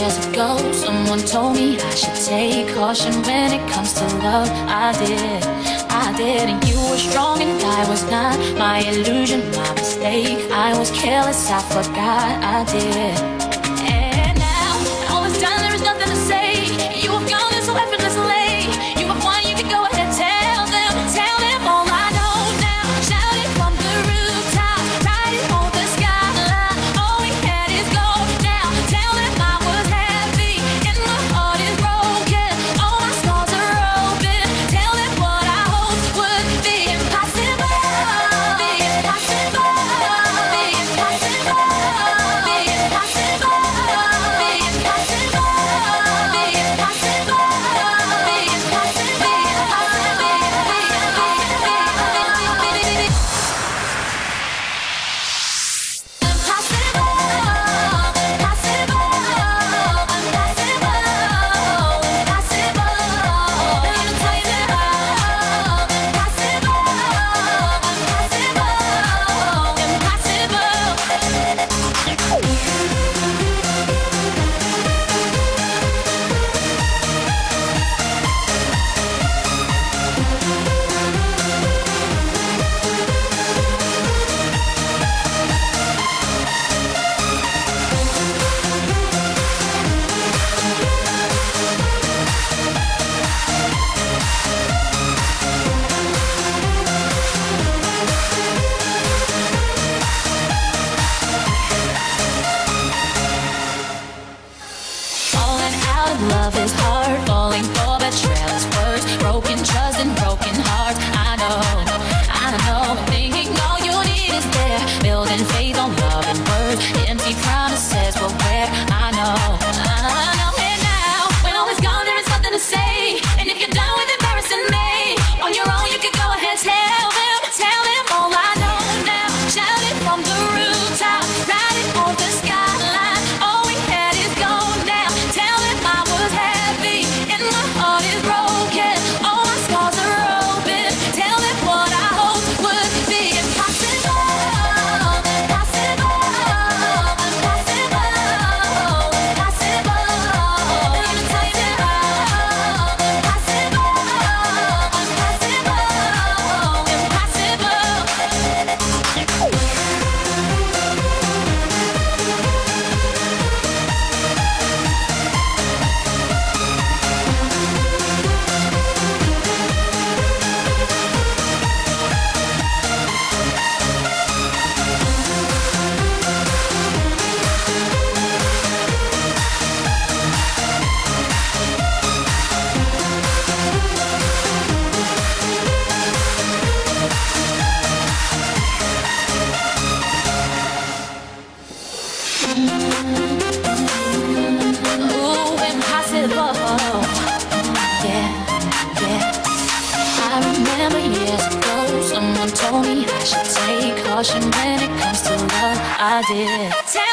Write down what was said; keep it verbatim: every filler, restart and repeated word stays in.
years ago, someone told me I should take caution when it comes to love. I did, I did, and you were strong and I was not. My illusion, my mistake. I was careless, I forgot I did. And now, when all is done, there is nothing to say. You have gone so effortlessly. You have won, you can go ahead, tell them, tell them all I know now. Shout it from the rooftop, write it on the skyline. All we had is gold now. Tell them I was happy and my heart is broken. All my scars are open. Tell them what I hoped would be impossible. Be impossible. Be impossible. Be impossible. Be impossible. Be impossible. Be impossible. Falling out of love is hard. Falling for betrayal is worse. Broken trust and broken hearts. I know, I know. Thinking all you need is there. Building faith on love and words. Empty promises, but where? I know, I know. And now, when all is gone, there is nothing to say. And if you're done with embarrassing me, on your own you can go ahead, tell them, tell them all I know now. Shout it from the rooftop, write it on the skyline. All we had is gold now. Tell them I was happy and my heart is broken. All my scars are open. Tell them what I hoped would be impossible. Impossible. Impossible. Impossible. Impossible. Impossible. Ooh, impossible. Yeah, yeah. I remember years ago, someone told me I should take caution when it comes to love. I did.